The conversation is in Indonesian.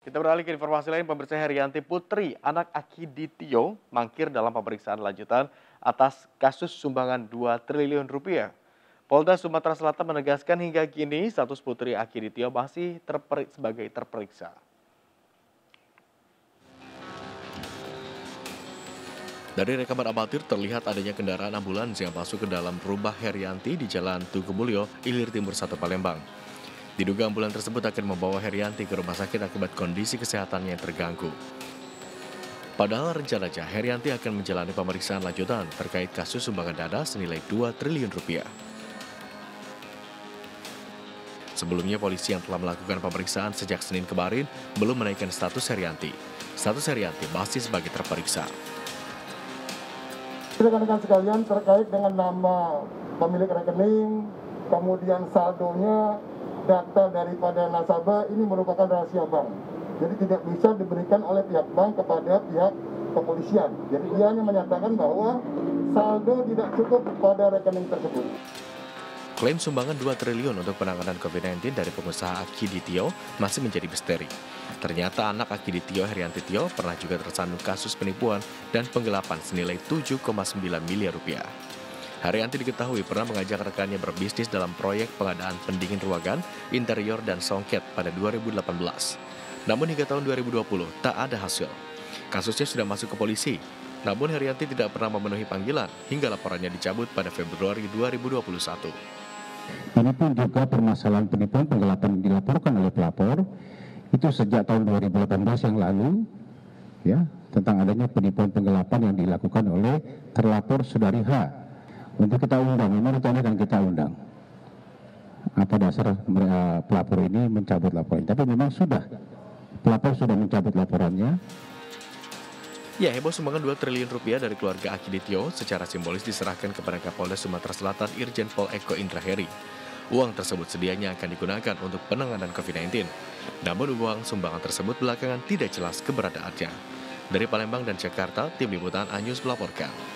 Kita beralih ke informasi lain, pemirsa. Herianti Putri, anak Aki Ditio, mangkir dalam pemeriksaan lanjutan atas kasus sumbangan 2 triliun rupiah. Polda Sumatera Selatan menegaskan hingga kini status Putri Aki Ditio masih sebagai terperiksa. Dari rekaman amatir terlihat adanya kendaraan ambulans yang masuk ke dalam rumah Herianti di Jalan Tugu Mulyo, Ilir Timur 1 Palembang. Diduga ambulans tersebut akan membawa Herianti ke rumah sakit akibat kondisi kesehatannya yang terganggu. Padahal rencananya Herianti akan menjalani pemeriksaan lanjutan terkait kasus sumbangan dana senilai 2 triliun rupiah. Sebelumnya polisi yang telah melakukan pemeriksaan sejak Senin kemarin belum menaikkan status Herianti. Status Herianti masih sebagai terperiksa. Rekan-rekan sekalian, terkait dengan nama pemilik rekening, kemudian saldonya, data daripada nasabah ini merupakan rahasia bank. Jadi tidak bisa diberikan oleh pihak bank kepada pihak kepolisian. Jadi dia hanya menyatakan bahwa saldo tidak cukup pada rekening tersebut. Klaim sumbangan 2 triliun untuk penanganan COVID-19 dari pengusaha Aki Ditio masih menjadi misteri. Ternyata anak Aki Ditio, Herianti Tio, pernah juga tersandung kasus penipuan dan penggelapan senilai 7,9 miliar rupiah. Herianti diketahui pernah mengajak rekannya berbisnis dalam proyek pengadaan pendingin ruangan, interior, dan songket pada 2018. Namun hingga tahun 2020 tak ada hasil. Kasusnya sudah masuk ke polisi. Namun Herianti tidak pernah memenuhi panggilan hingga laporannya dicabut pada Februari 2021. Ini pun juga permasalahan penipuan penggelapan yang dilaporkan oleh pelapor itu sejak tahun 2018 yang lalu, ya, tentang adanya penipuan penggelapan yang dilakukan oleh terlapor Saudari H. Untuk kita undang, memang itu akan kita undang. Apa dasar pelapor ini mencabut laporan? Tapi memang pelapor sudah mencabut laporannya. Ya, heboh sumbangan 2 triliun rupiah dari keluarga Aki Ditio secara simbolis diserahkan kepada Kapolda Sumatera Selatan Irjen Pol Eko Indra Heri. Uang tersebut sedianya akan digunakan untuk penanganan COVID-19. Namun uang sumbangan tersebut belakangan tidak jelas keberadaannya. Dari Palembang dan Jakarta, tim liputan Anyus melaporkan.